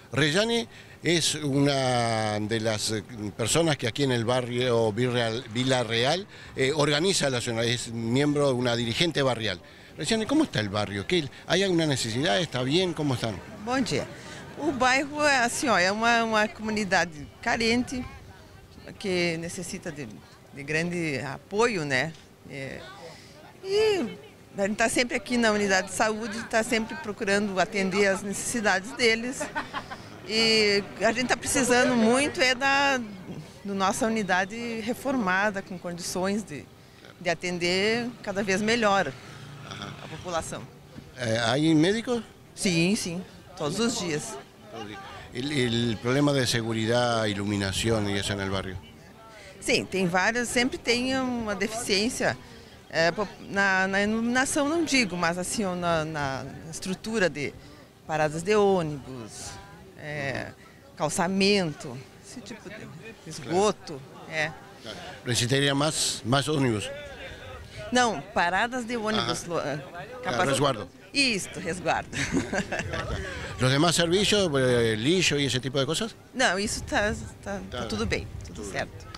Reyani es una de las personas que aquí en el barrio Vila Real organiza la zona, es miembro de una dirigente barrial. Reyani, ¿cómo está el barrio? ¿Hay alguna necesidad? ¿Está bien? ¿Cómo están? Bom dia. O bairro assim, ó, é uma comunidade carente que necessita de grande apoio, né? E a gente está sempre aqui na unidade de saúde, está sempre procurando atender as necessidades deles. E a gente está precisando muito da nossa unidade reformada, com condições de atender cada vez melhor a população. ¿Hay médicos? Sim, sim, todos os dias. El problema de seguridad, iluminación y eso en el barrio. Sim, tem várias, sempre tem uma deficiência na iluminação, não digo, mas assim, na estrutura de paradas de ônibus, calçamento, esse tipo de esgoto. Claro. Necesitaría más ómnibus. Não, paradas de ônibus. Resguardo. Isso, resguardo. ¿Los demás servicios, lixo y ese tipo de cosas? Não, isso tá tudo bem, tudo certo.